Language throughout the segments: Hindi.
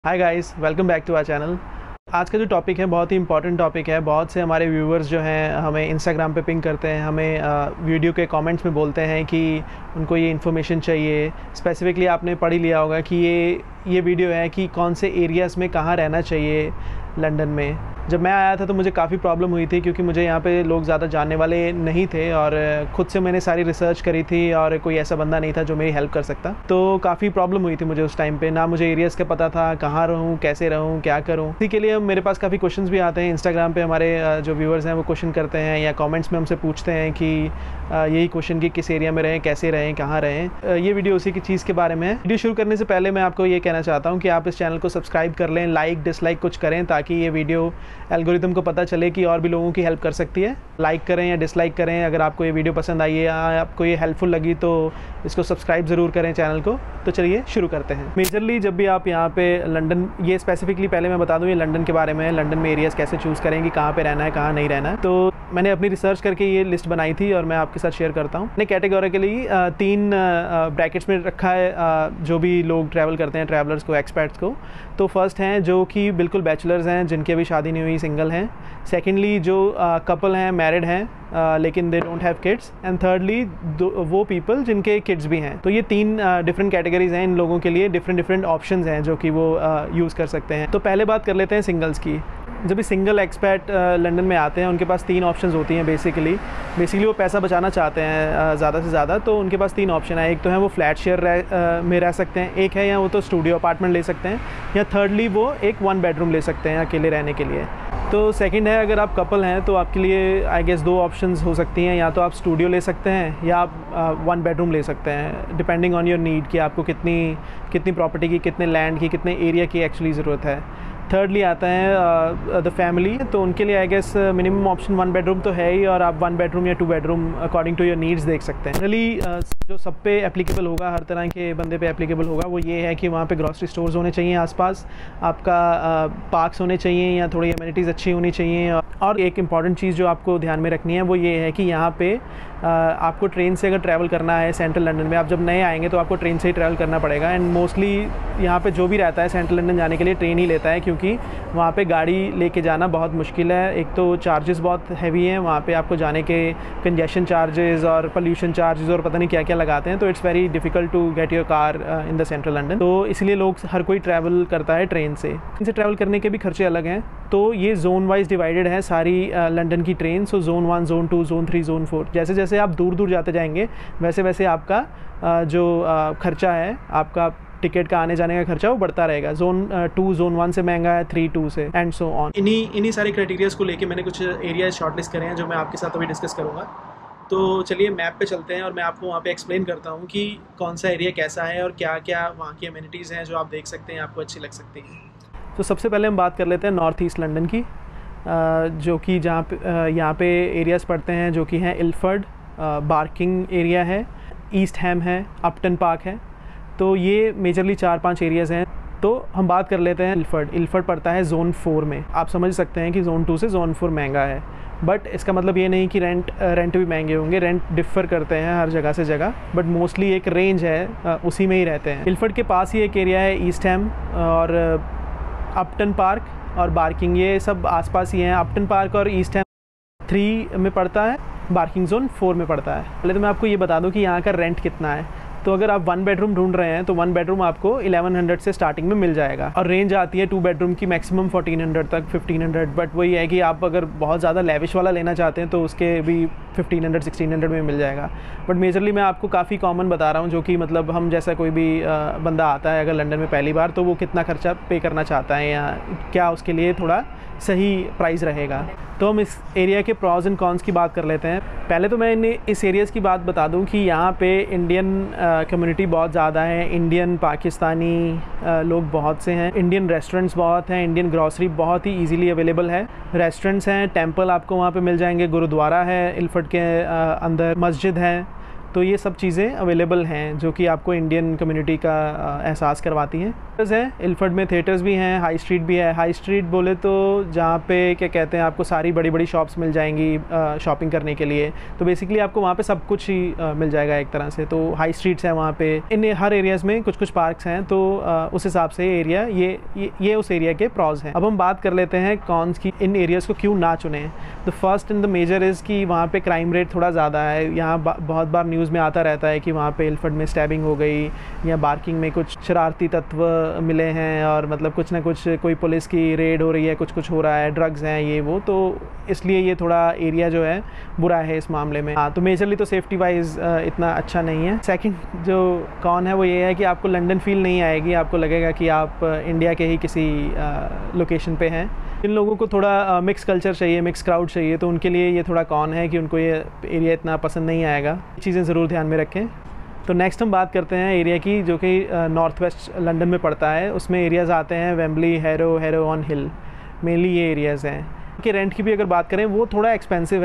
Hi guys, welcome back to our channel. आज का जो टॉपिक है बहुत ही इंपॉर्टेंट टॉपिक है। बहुत से हमारे व्यूवर्स जो हैं हमें इंस्टाग्राम पे पिंग करते हैं, हमें वीडियो के कमेंट्स में बोलते हैं कि उनको ये इन्फॉर्मेशन चाहिए। स्पेसिफिकली आपने पढ़ ही लिया होगा कि ये वीडियो है कि कौन से एरियाज़ में कहाँ रहना चाहिए लंदन में। जब मैं आया था तो मुझे काफ़ी प्रॉब्लम हुई थी क्योंकि मुझे यहाँ पे लोग ज़्यादा जानने वाले नहीं थे और ख़ुद से मैंने सारी रिसर्च करी थी और कोई ऐसा बंदा नहीं था जो मेरी हेल्प कर सकता। तो काफ़ी प्रॉब्लम हुई थी मुझे उस टाइम पे, ना मुझे एरियाज़ का पता था, कहाँ रहूँ, कैसे रहूँ, क्या करूँ। इसी के लिए मेरे पास काफ़ी क्वेश्चंस भी आते हैं इंस्टाग्राम पे। हमारे जो व्यूवर्स हैं वो क्वेश्चन करते हैं या कॉमेंट्स में हमसे पूछते हैं कि यही क्वेश्चन कि किस एरिया में रहें, कैसे रहें, कहाँ रहें। ये वीडियो उसी की चीज़ के बारे में है। वीडियो शुरू करने से पहले मैं आपको ये कहना चाहता हूँ कि आप इस चैनल को सब्सक्राइब कर लें, लाइक डिसलाइक कुछ करें ताकि ये वीडियो एल्गोरिथम को पता चले कि और भी लोगों की हेल्प कर सकती है। लाइक करें या डिसलाइक करें, अगर आपको ये वीडियो पसंद आई है या आपको ये हेल्पफुल लगी तो इसको सब्सक्राइब ज़रूर करें चैनल को। तो चलिए शुरू करते हैं। मेजरली जब भी आप यहाँ पे लंदन, ये स्पेसिफिकली पहले मैं बता दूँ ये लंदन के बारे में है। लंदन में एरियाज़ कैसे चूज़ करें कि कहाँ पे रहना है, कहाँ नहीं रहना है। तो मैंने अपनी रिसर्च करके ये लिस्ट बनाई थी और मैं आपके साथ शेयर करता हूँ। मैंने कैटेगोरिकली 3 ब्रैकेट्स में रखा है जो भी लोग ट्रैवल करते हैं, ट्रैवलर्स को, एक्सपर्ट्स को। तो फर्स्ट हैं जो कि बिल्कुल बैचलर्स हैं, जिनकी अभी शादी नहीं हुई, सिंगल हैं। सेकेंडली जो कपल हैं, मैरिड हैं लेकिन they don't have kids. And thirdly वो पीपल जिनके किड्स भी हैं। तो ये 3 डिफरेंट कैटेगरीज हैं। इन लोगों के लिए डिफरेंट ऑप्शंस हैं जो कि वो यूज़ कर सकते हैं। तो पहले बात कर लेते हैं सिंगल्स की। जब भी सिंगल एक्सपैट लंदन में आते हैं उनके पास 3 ऑप्शंस होती हैं। बेसिकली वो पैसा बचाना चाहते हैं ज़्यादा से ज़्यादा, तो उनके पास 3 ऑप्शन है। एक तो है वो फ्लैट शेयर में रह सकते हैं, एक है या वो तो स्टूडियो अपार्टमेंट ले सकते हैं, या थर्डली वो एक 1 बेडरूम ले सकते हैं अकेले रहने के लिए। तो सेकंड है, अगर आप कपल हैं तो आपके लिए आई गेस 2 ऑप्शंस हो सकती हैं। या तो आप स्टूडियो ले सकते हैं या आप 1 बेडरूम ले सकते हैं, डिपेंडिंग ऑन योर नीड कि आपको कितनी प्रॉपर्टी की, कितने लैंड की, कितने एरिया की एक्चुअली ज़रूरत है। थर्डली आता है द फैमिली, तो उनके लिए I guess minimum option 1 bedroom तो है ही, और आप 1 बेडरूम या 2 bedroom according to your needs देख सकते हैं। जनरली जो सब पे एप्लीकेबल होगा, हर तरह के बंदे पे एप्लीकेबल होगा, वो ये है कि वहाँ पे ग्रॉसरी स्टोर्स होने चाहिए आसपास, आपका पार्क्स होने चाहिए या थोड़ी एमिनिटीज़ अच्छी होनी चाहिए। और एक इम्पॉर्टेंट चीज़ जो आपको ध्यान में रखनी है वो ये है कि यहाँ पे आपको ट्रेन से अगर ट्रैवल करना है सेंट्रल लंदन में, आप जब नए आएंगे तो आपको ट्रेन से ही ट्रैवल करना पड़ेगा। एंड मोस्टली यहाँ पे जो भी रहता है सेंट्रल लंदन जाने के लिए ट्रेन ही लेता है, क्योंकि वहाँ पे गाड़ी लेके जाना बहुत मुश्किल है। एक तो चार्जेस बहुत हैवी हैं वहाँ पे, आपको जाने के कंजेशन चार्जेस और पोल्यूशन चार्जेस और पता नहीं क्या क्या लगाते हैं। तो it's very difficult to get your car in the central London. तो इसलिए लोग, हर कोई ट्रैवल करता है ट्रेन से। इनसे ट्रैवल करने के भी खर्चे अलग हैं। तो ये जोन वाइज डिवाइडेड है सारी लंदन की train. So zone 1, zone 2, zone 3, zone 4, जैसे जैसे आप दूर दूर जाते जाएंगे वैसे वैसे आपका जो खर्चा है, आपका टिकट का आने जाने का खर्चा वो बढ़ता रहेगा। जोन 2 जोन 1 से महंगा है, 3 2 से, एंड सो ऑन। इन्हीं सारे क्राइटेरियाज़ को लेके मैंने कुछ एरियाज शॉर्टलिस्ट करे हैं जो मैं आपके साथ अभी डिस्कस करूँगा। तो चलिए मैप पे चलते हैं और मैं आपको वहाँ पे एक्सप्लेन करता हूँ कि कौन सा एरिया कैसा है और क्या क्या वहाँ की एमिनिटीज़ हैं जो आप देख सकते हैं, आपको अच्छी लग सकती हैं। तो सबसे पहले हम बात कर लेते हैं नॉर्थ ईस्ट लंदन की, जो कि जहाँ पे यहाँ पे एरियाज़ पड़ते हैं जो कि हैं इल्फर्ड, बार्किंग एरिया है, ईस्ट हैम है, अपटन पार्क है। तो ये मेजरली 4-5 एरियाज़ हैं। तो हम बात कर लेते हैं इल्फर्ड पड़ता है जोन 4 में। आप समझ सकते हैं कि जोन 2 से जोन 4 महंगा है, बट इसका मतलब ये नहीं कि रेंट भी महंगे होंगे। रेंट डिफ़र करते हैं हर जगह से जगह, बट मोस्टली एक रेंज है, उसी में ही रहते हैं। इल्फर्ड के पास ही एक एरिया है ईस्ट हैम और अपटन पार्क और बार्किंग, ये सब आसपास ही हैं। अपटन पार्क और ईस्ट हैम 3 में पड़ता है, बार्किंग जोन 4 में पड़ता है। पहले तो मैं आपको ये बता दूं कि यहाँ का रेंट कितना है। तो अगर आप 1 बेडरूम ढूंढ रहे हैं तो 1 बेडरूम आपको 1100 से स्टार्टिंग में मिल जाएगा, और रेंज आती है 2 बेडरूम की मैक्सिमम 1400 तक, 1500। बट वही है कि आप अगर बहुत ज़्यादा लेविश वाला लेना चाहते हैं तो उसके भी 1500-1600 में मिल जाएगा। बट मेजरली मैं आपको काफ़ी कॉमन बता रहा हूँ, जो कि मतलब हम जैसा कोई भी बंदा आता है अगर लंदन में पहली बार, तो वो कितना खर्चा पे करना चाहता है या क्या उसके लिए थोड़ा सही प्राइस रहेगा। तो हम इस एरिया के प्रॉज एंड कॉन्स की बात कर लेते हैं। पहले तो मैं इस एरियाज़ की बात बता दूं कि यहाँ पे इंडियन कम्युनिटी बहुत ज़्यादा है। इंडियन, पाकिस्तानी लोग बहुत से हैं। इंडियन रेस्टोरेंट्स बहुत हैं। इंडियन ग्रॉसरी बहुत ही इजीली अवेलेबल है। रेस्टोरेंट्स हैं, टेंपल आपको वहाँ पे मिल जाएंगे, गुरुद्वारा है इल्फर्ड के अंदर, मस्जिद है, तो ये सब चीज़ें अवेलेबल हैं जो कि आपको इंडियन कम्युनिटी का एहसास करवाती हैं। है इल्फर्ड में थिएटर्स भी हैं, हाई स्ट्रीट भी है। हाई स्ट्रीट बोले तो जहाँ पे क्या कहते हैं, आपको सारी बड़ी बड़ी शॉप्स मिल जाएंगी शॉपिंग करने के लिए। तो बेसिकली आपको वहाँ पे सब कुछ ही मिल जाएगा एक तरह से। तो हाई स्ट्रीट्स हैं वहाँ पे, इन हर एरियाज़ में कुछ कुछ पार्क्स हैं। तो उस हिसाब से एरिया ये उस एरिया के प्रॉज हैं। अब हम बात कर लेते हैं कॉन्स की, इन एरियाज़ को क्यों ना चुने। The first and the major is कि वहाँ पे क्राइम रेट थोड़ा ज़्यादा है। यहाँ बहुत बार न्यूज़ में आता रहता है कि वहाँ पे इल्फर्ड में स्टैबिंग हो गई या बार्किंग में कुछ शरारती तत्व मिले हैं, और मतलब कुछ ना कुछ कोई पुलिस की रेड हो रही है, कुछ हो रहा है, ड्रग्स हैं ये वो। तो इसलिए ये थोड़ा एरिया जो है बुरा है इस मामले में। हाँ, तो मेजरली तो सेफ्टी वाइज इतना अच्छा नहीं है। सेकंड जो कौन है वो ये है कि आपको लंदन फील नहीं आएगी, आपको लगेगा कि आप इंडिया के ही किसी लोकेशन पे हैं। जिन लोगों को थोड़ा मिक्स कल्चर चाहिए, मिक्स क्राउड चाहिए, तो उनके लिए ये थोड़ा कौन है कि उनको ये एरिया इतना पसंद नहीं आएगा। चीज़ें ज़रूर ध्यान में रखें। तो नेक्स्ट हम बात करते हैं एरिया की, जो कि नॉर्थ वेस्ट लंदन में पड़ता है। उसमें एरियाज़ आते हैं Wembley, Harrow on Hill, mainly ये एरियाज़ हैं। कि रेंट की भी अगर बात करें वो थोड़ा एक्सपेंसिव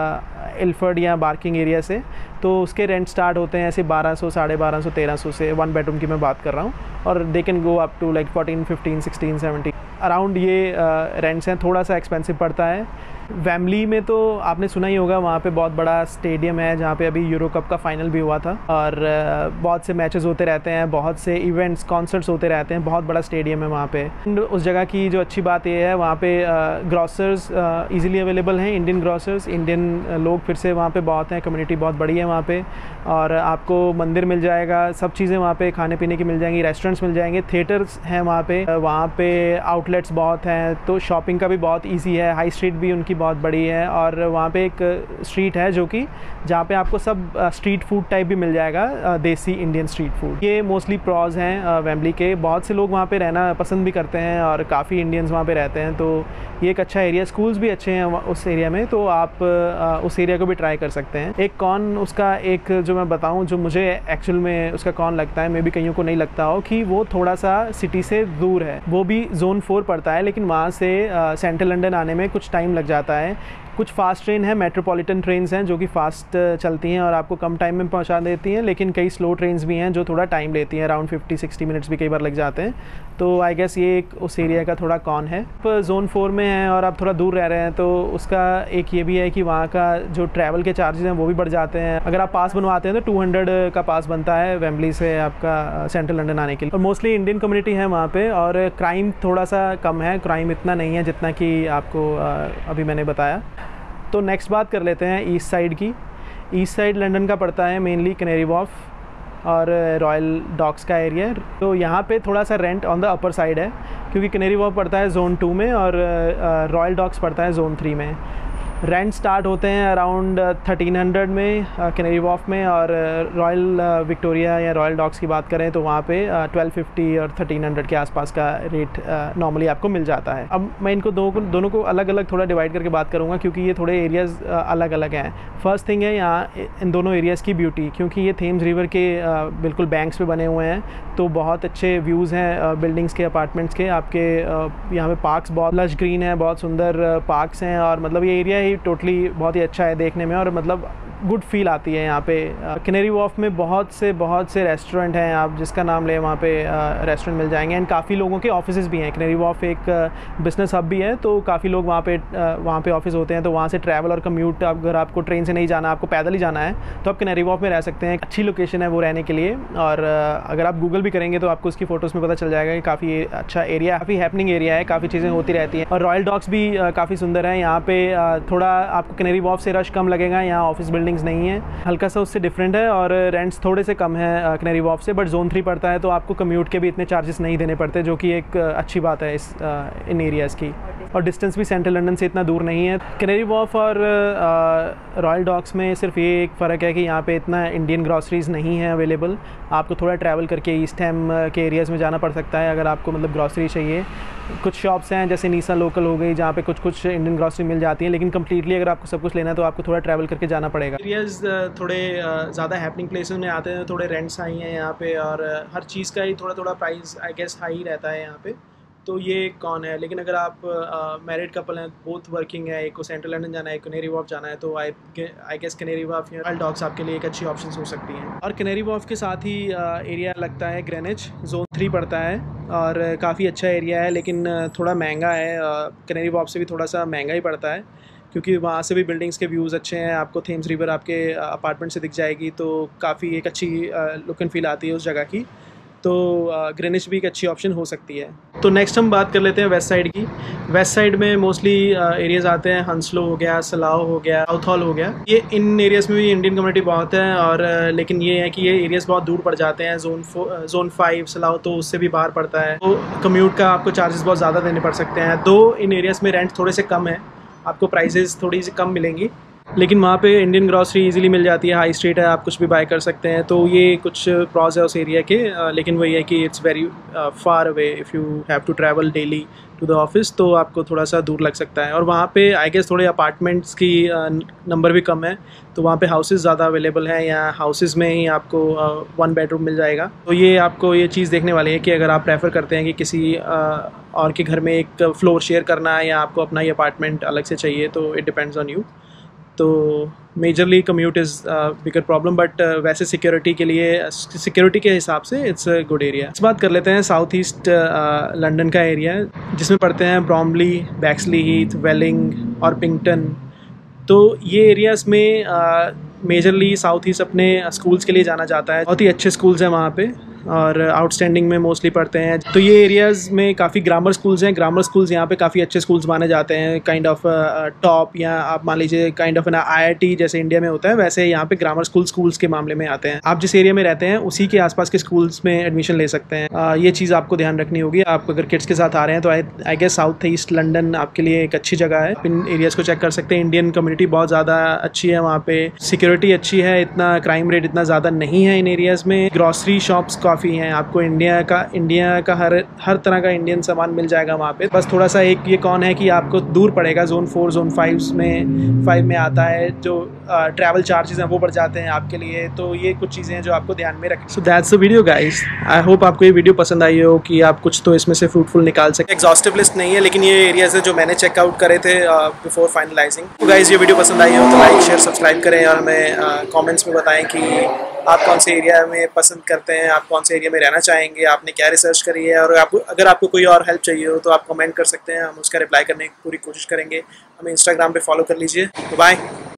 है इल्फर्ड या बार्किंग एरिया से। तो उसके रेंट स्टार्ट होते हैं ऐसे 1200, 1250, 1300 से, 1 बेडरूम की मैं बात कर रहा हूँ। और they can go up to like 14, 15, 16, 17 around ये रेंट्स हैं। थोड़ा सा एक्सपेंसिव पड़ता है। वेम्बली में तो आपने सुना ही होगा, वहाँ पे बहुत बड़ा स्टेडियम है जहाँ पे अभी यूरो कप का फाइनल भी हुआ था, और बहुत से मैचेस होते रहते हैं, बहुत से इवेंट्स, कॉन्सर्ट्स होते रहते हैं। बहुत बड़ा स्टेडियम है वहाँ पे। उस जगह की जो अच्छी बात ये है, वहाँ पे ग्रॉसर्स ईजिली अवेलेबल हैं, इंडियन ग्रॉसर्स। इंडियन लोग फिर से वहाँ पे बहुत हैं, कम्युनिटी बहुत बड़ी है वहाँ पे। और आपको मंदिर मिल जाएगा, सब चीज़ें वहाँ पे खाने पीने की मिल जाएंगी, रेस्टोरेंट्स मिल जाएंगे, थिएटर्स हैं वहाँ पे आउटलेट्स बहुत हैं। तो शॉपिंग का भी बहुत ईजी है। हाई स्ट्रीट भी उनकी बहुत बड़ी है, और वहाँ पे एक स्ट्रीट है जो कि जहाँ पे आपको सब स्ट्रीट फूड टाइप भी मिल जाएगा, देसी इंडियन स्ट्रीट फूड। ये मोस्टली प्रॉज हैं वेम्बली के। बहुत से लोग वहाँ पे रहना पसंद भी करते हैं, और काफ़ी इंडियंस वहाँ पे रहते हैं। तो ये एक अच्छा एरिया, स्कूल्स भी अच्छे हैं उस एरिया में, तो आप उस एरिया को भी ट्राई कर सकते हैं। एक कॉन उसका एक जो मैं बताऊँ, जो मुझे एक्चुअल में उसका कॉन लगता है, मे बी कईयों को नहीं लगता हो, कि वो थोड़ा सा सिटी से दूर है। वो भी जोन 4 पड़ता है, लेकिन वहाँ से सेंट्रल लंदन आने में कुछ टाइम लग जाता है। कुछ फास्ट ट्रेन है, मेट्रोपॉलिटन ट्रेन्स हैं जो कि फ़ास्ट चलती हैं और आपको कम टाइम में पहुंचा देती हैं, लेकिन कई स्लो ट्रेन्स भी हैं जो थोड़ा टाइम लेती हैं, अराउंड 50-60 मिनट्स भी कई बार लग जाते हैं। तो आई गेस ये एक उस एरिया का थोड़ा कॉन है। आप जोन 4 में हैं और आप थोड़ा दूर रह रहे हैं, तो उसका एक ये भी है कि वहाँ का जो ट्रैवल के चार्जेस हैं वो भी बढ़ जाते हैं। अगर आप पास बनवाते हैं तो 200 का पास बनता है वेम्बली से आपका सेंट्रल लंदन आने के लिए। और मोस्टली इंडियन कम्युनिटी है वहाँ पे, और क्राइम थोड़ा सा कम है, क्राइम इतना नहीं है जितना कि आपको अभी मैंने बताया। तो नेक्स्ट बात कर लेते हैं ईस्ट साइड की। ईस्ट साइड लंदन का पड़ता है मेनली कैनरी वॉर्फ और रॉयल डॉक्स का एरिया। तो यहाँ पे थोड़ा सा rent on the upper side है, क्योंकि कैनरी वॉर्फ पड़ता है जोन 2 में और रॉयल डॉक्स पड़ता है जोन 3 में। रेंट स्टार्ट होते हैं अराउंड 1300 में कैनरी वॉर्फ में, और रॉयल विक्टोरिया या रॉयल डॉक्स की बात करें तो वहाँ पे 1250 और 1300 के आसपास का रेट नॉर्मली आपको मिल जाता है। अब मैं इनको दोनों को अलग अलग थोड़ा डिवाइड करके बात करूँगा, क्योंकि ये थोड़े एरियाज़ अलग अलग हैं। फर्स्ट थिंग है यहाँ इन दोनों एरियाज़ की ब्यूटी, क्योंकि ये थेम्स रिवर के बिल्कुल बैंक्स पे बने हुए हैं, तो बहुत अच्छे व्यूज़ हैं बिल्डिंग्स के, अपार्टमेंट्स के। आपके यहाँ पे पार्क्स बहुत लश ग्रीन है, बहुत सुंदर पार्क्स हैं, और मतलब ये एरिया टोटली बहुत ही अच्छा है देखने में, और मतलब गुड फील आती है यहाँ पे। कैनरी वॉर्फ में बहुत से रेस्टोरेंट हैं, आप जिसका नाम ले वहाँ पे रेस्टोरेंट मिल जाएंगे। एंड काफ़ी लोगों के ऑफिसेज भी हैं। कैनरी वॉर्फ एक बिजनेस हब भी है, तो काफ़ी लोग वहाँ पे ऑफिस होते हैं। तो वहाँ से ट्रैवल और कम्यूट, अगर आपको ट्रेन से नहीं जाना, आपको पैदल ही जाना है, तो आप कैनरी वॉर्फ में रह सकते हैं। अच्छी लोकेशन है वो रहने के लिए, और अगर आप गूगल भी करेंगे तो आपको उसकी फ़ोटोज़ में पता चल जाएगा कि काफ़ी अच्छा एरिया, काफ़ी हैपनिंग एरिया है, काफ़ी चीज़ें होती रहती हैं। और रॉयल डॉक्स भी काफ़ी सुंदर है। यहाँ पे थोड़ा आपको कैनरी वॉर्फ से रश कम लगेगा, यहाँ ऑफिस बिल्डिंग्स नहीं है, हल्का सा उससे डिफरेंट है, और रेंट्स थोड़े से कम है कैनरी वॉर्फ से। बट जोन 3 पड़ता है, तो आपको कम्यूट के भी इतने चार्जेस नहीं देने पड़ते, जो कि एक अच्छी बात है इन एरियाज़ की। और डिस्टेंस भी सेंट्रल लंदन से इतना दूर नहीं है। कैनरी वॉर्फ और रॉयल डॉक्स में सिर्फ ये एक फ़र्क है कि यहाँ पे इतना इंडियन ग्रॉसरीज़ नहीं है अवेलेबल। आपको थोड़ा ट्रैवल करके ईस्ट हैम के एरियाज़ में जाना पड़ सकता है अगर आपको मतलब ग्रॉसरी चाहिए। कुछ शॉप्स हैं जैसे नीसा लोकल हो गई, जहाँ पे कुछ इंडियन ग्रॉसरी मिल जाती है, लेकिन कम्प्लीटली अगर आपको सब कुछ लेना है तो आपको थोड़ा ट्रैवल करके जाना पड़ेगा। एरियाज़ थोड़े ज़्यादा हैपनिंग प्लेसेस में आते हैं, थोड़े रेंट्स हाई हैं यहाँ पे, और हर चीज़ का ही थोड़ा प्राइस आई गेस हाई रहता है यहाँ पे। तो ये कौन है। लेकिन अगर आप मैरिड कपल हैं, बोथ वर्किंग है, एक को सेंट्रल लंदन जाना है, एक कनेरी वॉर्फ जाना है, तो आई गेस कनेरी वॉर्फ या वाइल्ड डॉग्स आपके लिए एक अच्छी ऑप्शन हो सकती हैं। और कनेरी वॉर्फ के साथ ही एरिया लगता है ग्रेनिच, जोन 3 पड़ता है और काफ़ी अच्छा एरिया है, लेकिन थोड़ा महंगा है। कनेरी वॉर्फ से भी थोड़ा सा महंगा ही पड़ता है, क्योंकि वहाँ से भी बिल्डिंग्स के व्यूज़ अच्छे हैं, आपको थेम्स रिवर आपके अपार्टमेंट से दिख जाएगी, तो काफ़ी एक अच्छी लुक एंड फील आती है उस जगह की। तो ग्रेनिच भी एक अच्छी ऑप्शन हो सकती है। तो नेक्स्ट हम बात कर लेते हैं वेस्ट साइड की। वेस्ट साइड में मोस्टली एरियाज़ आते हैं, हंसलो हो गया, सलाओ हो गया, साउथ हॉल हो गया। ये इन एरियाज़ में भी इंडियन कम्युनिटी बहुत है, और लेकिन ये है कि ये एरियाज़ बहुत दूर पड़ जाते हैं। जोन 5 सलाओ तो उससे भी बाहर पड़ता है, तो कम्यूट का आपको चार्जेस बहुत ज़्यादा देने पड़ सकते हैं। दो इन एरियाज़ में रेंट थोड़े से कम है, आपको प्राइजेज़ थोड़ी सी कम मिलेंगी, लेकिन वहाँ पे इंडियन ग्रॉसरी इजीली मिल जाती है, हाई स्ट्रीट है, आप कुछ भी बाय कर सकते हैं। तो ये कुछ प्रॉज है उस एरिया के, लेकिन वही है कि it's very far away if you have to travel daily to the office, तो आपको थोड़ा सा दूर लग सकता है। और वहाँ पे आई गेस थोड़े अपार्टमेंट्स की नंबर भी कम है, तो वहाँ पे हाउसेस ज़्यादा अवेलेबल हैं, या हाउसेस में ही आपको 1 बेडरूम मिल जाएगा। तो ये आपको ये चीज़ देखने वाली है कि अगर आप प्रेफर करते हैं कि किसी और के घर में एक फ्लोर शेयर करना है, या आपको अपना ही अपार्टमेंट अलग से चाहिए, तो इट डिपेंड्स ऑन यू। तो majorly commute is bigger problem, but वैसे सिक्योरिटी के लिए, सिक्योरिटी के हिसाब से इट्स अ गुड एरिया। इस बात कर लेते हैं साउथ ईस्ट लंदन का एरिया, जिसमें पड़ते हैं ब्रॉम्बली, बैक्सली हीथ, वेलिंग और पिंगटन। तो ये एरियाज़ में मेजरली साउथ ईस्ट अपने स्कूल्स के लिए जाना जाता है। बहुत ही अच्छे स्कूल्स हैं वहाँ पे, और आउटस्टैंडिंग में मोस्टली पढ़ते हैं। तो ये एरियाज़ में काफ़ी ग्रामर स्कूल्स हैं। ग्रामर स्कूल्स यहाँ पे काफ़ी अच्छे स्कूल्स माने जाते हैं, काइंड ऑफ टॉप, या आप मान लीजिए काइंड ऑफ ना IIT जैसे इंडिया में होता है, वैसे यहाँ पे ग्रामर स्कूल्स के मामले में आते हैं। आप जिस एरिया में रहते हैं उसी के आसपास के स्कूल्स में एडमिशन ले सकते हैं। ये चीज़ आपको ध्यान रखनी होगी। आप अगर किड्स के साथ आ रहे हैं तो I guess south east London आपके लिए एक अच्छी जगह है। इन एरियाज़ को चेक कर सकते हैं। इंडियन कम्युनिटी बहुत ज़्यादा अच्छी है वहाँ पे, सिक्योरिटी अच्छी है, इतना क्राइम रेट इतना ज़्यादा नहीं है इन एरियाज़ में। ग्रॉसरी शॉप्स काफ़ी हैं, आपको इंडिया का हर तरह का इंडियन सामान मिल जाएगा वहाँ पे। बस थोड़ा सा एक ये कौन है कि आपको दूर पड़ेगा, जोन 4 जोन 5 में आता है, जो ट्रैवल चार्जेस हैं वो बढ़ जाते हैं आपके लिए। तो ये कुछ चीज़ें हैं जो आपको ध्यान में रखें। So that's the video guys. I hope आपको ये वीडियो पसंद आई हो, कि आप कुछ तो इसमें से फ्रूटफुल निकाल सकें। एग्जॉस्टिव लिस्ट नहीं है, लेकिन ये एरियाज है जो मैंने चेकआउट करे थे बिफोर फाइनलाइजिंग। तो गाइस ये वीडियो पसंद आई हो तो लाइक, शेयर, सब्सक्राइब करें, और हमें कॉमेंट्स में बताएं कि आप कौन से एरिया में पसंद करते हैं, आप कौन से एरिया में रहना चाहेंगे, आपने क्या रिसर्च करी है। और अगर आपको कोई और हेल्प चाहिए हो तो आप कमेंट कर सकते हैं, हम उसका रिप्लाई करने की पूरी कोशिश करेंगे। हमें इंस्टाग्राम पे फॉलो कर लीजिए। बाय।